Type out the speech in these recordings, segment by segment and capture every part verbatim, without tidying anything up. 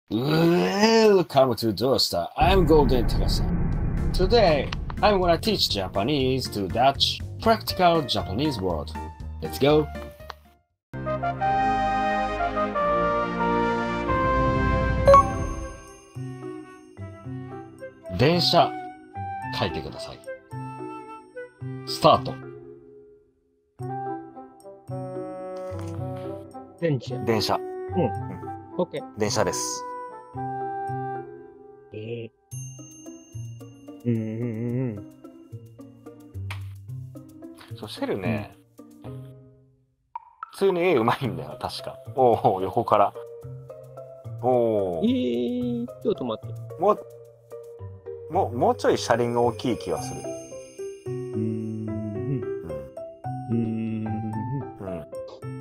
Welcome to Dosta. I'm Golden Takasa. Today, I'm gonna teach Japanese to Dutch practical Japanese word. Let's go. 電車書いてください。スタート。 電車。 電車。 うん。オッケー。 電車です。 えー、うんうんうん。 そう、シェルね、うん、普通に絵うまいんだよ、確か。おお、横から。おお。 えー、ちょっと待って。 もう、もう、もうちょい車輪が大きい気がする。 うーん。うん。うん。 うん。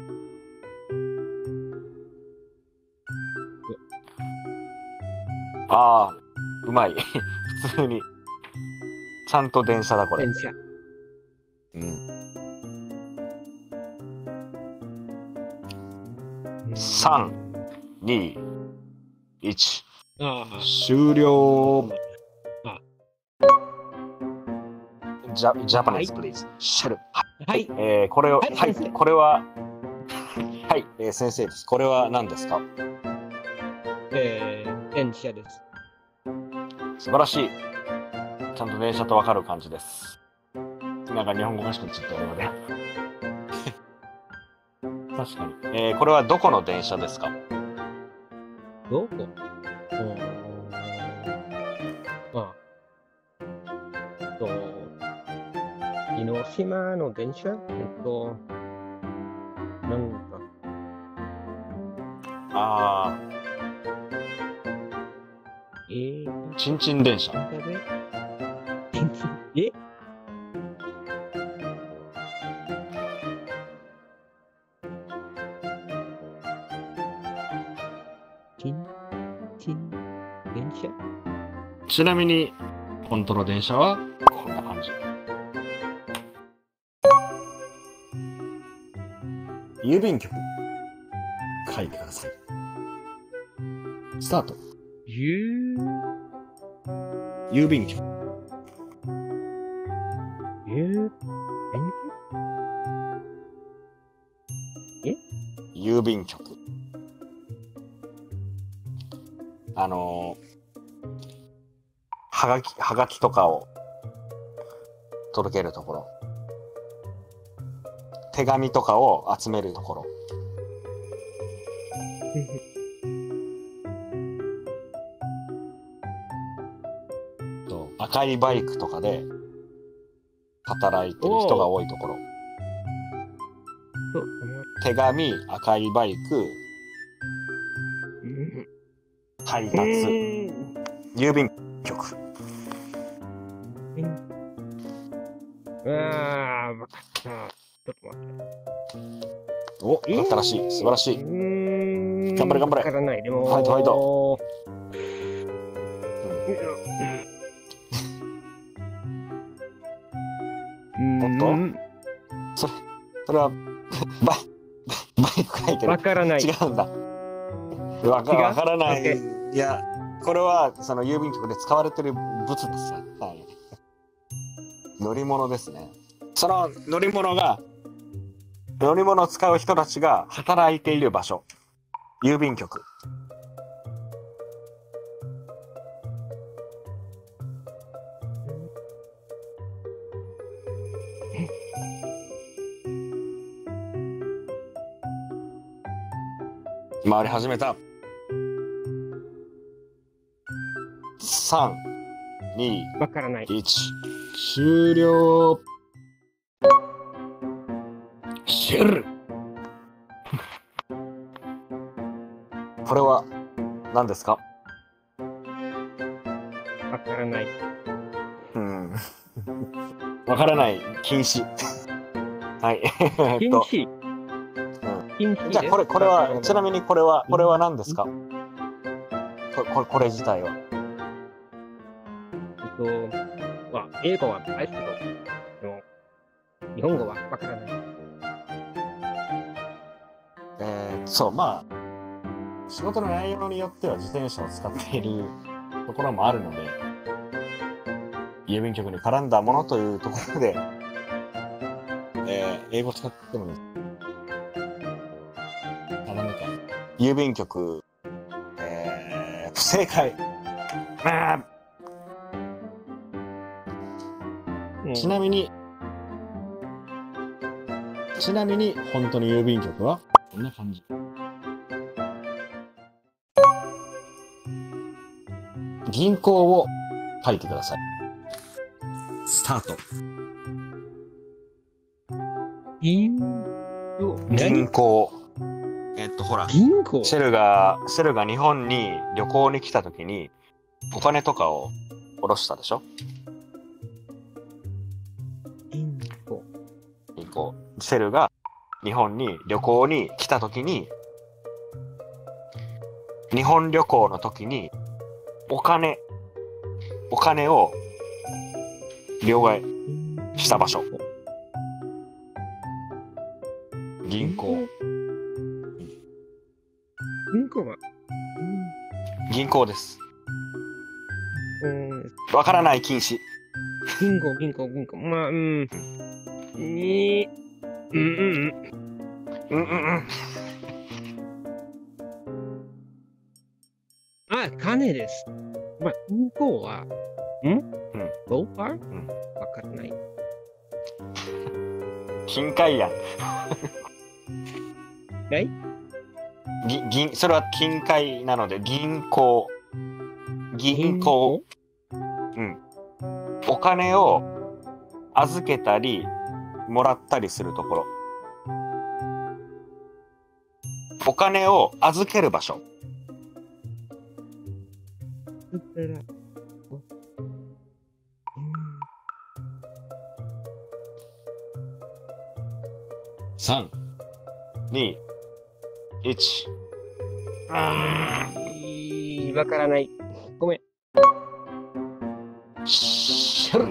ああ、うまい。普通に。ちゃんと電車だ、これ。 電車。 うん。さん、に、いち。終了。ジャ、ジャパニーズ、プリーズ。シェル。 はい。 えー、これを、 はい、 はい、これは、はい、えー、先生です。これは何ですか？ えー、電車です。 素晴らしい。ちゃんと電車とわかる感じです。なんか日本語らしくなっちゃったよね。確かに。えー、これはどこの電車ですか？ どこ？うーん。あ、と、江ノ島の電車？えっと、なんか。 あー。えー。 ちんちん電車。 え？ちんちん電車？ ちなみに、本当の電車はこんな感じ。郵便局書いてください。スタート。 ゆ郵便局。 ゆえ郵便局。あのー、はがき、はがきとかを届けるところ。手紙とかを集めるところ。と赤いバイクとかで働いてる人が多いところ。手紙、赤いバイク、配達、郵便局。 ああ、わかった。ちょっと待って。 お、だったらしい。素晴らしい。頑張れ頑張れ。 わからない。でも、 ファイトファイト。おっと、それ、それは、バイ、バイク書いてる。 わからない。 違うんだ。わか、わからない。いや、これは、その郵便局で使われてる物ですね。はい。乗り物ですね。その乗り物が、乗り物を使う人たちが働いている場所。郵便局。回り始めた。さん、に、 わからない。 いち。 終了。シェル。 これは何ですか？ わからない。 うん。わからない。禁止。はい。 禁止。 うん。じゃあこれこれはちなみにこれはこれは何ですか？ここれこれ自体は。 えっと、まあ、英語は大好きだけど、日本語はわからない。 えー、そうまあ仕事の内容によっては自転車を使っているところもあるので、郵便局に絡んだものというところで、えー、英語使ってもいいです。あ、ダメか。郵便局、えー、不正解。あー、ちなみに、ちなみに、本当に郵便局は、こんな感じ。銀行を書いてください。スタート。 銀銀行。えっと、ほら、 銀行シェルが、シェルが日本に旅行に来た時に、お金とかを下ろしたでしょ？ 銀行。 銀行。シェルが日本に旅行に来た時に、日本旅行の時に、お金、お金を両替した場所。銀行。 銀行は、 銀行です。 うん、 わからない禁止。 銀行、銀行、銀行。まあ、うん。に、うん、うん、うん。 うん、うん、うん。 あ、金です。まあ、銀行は、んうん。ローファーうん。わからない。 金塊やん。 ない銀、銀、それは金塊なので、銀行。銀行。うん。お金を預けたり、もらったりするところ。お金を預ける場所。さん、に、いち。 わからない。ごめん。 シェル。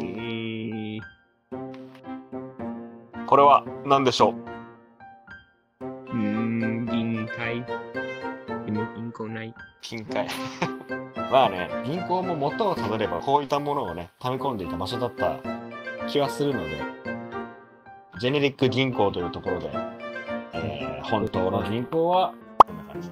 これは何でしょうーん、銀塊。でも銀行ない。 金塊。まあね、銀行も元をたどればこういったものをね、溜め込んでいた場所だった気はするので、ジェネリック銀行というところで、えー、本当の銀行はこんな感じ。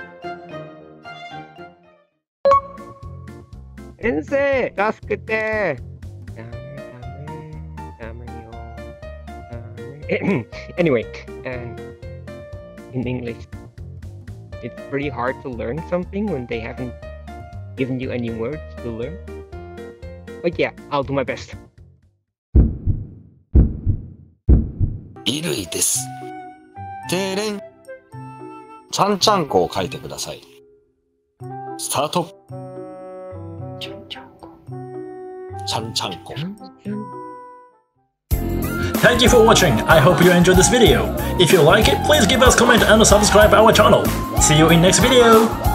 先生、助けて。ダメダメダメよ。ダメ。Anyway, um, in English, it's pretty hard to learn something when they haven't given you any words to learn. But yeah, I'll do my best. 衣類です。てれん。ちゃんちゃんこを書いてください。スタート。ちゃんちゃんこ。ちゃんちゃんこ。 Thank you for watching. I hope you enjoyed this video. If you like it, please give us a comment and subscribe our channel. See you in next video.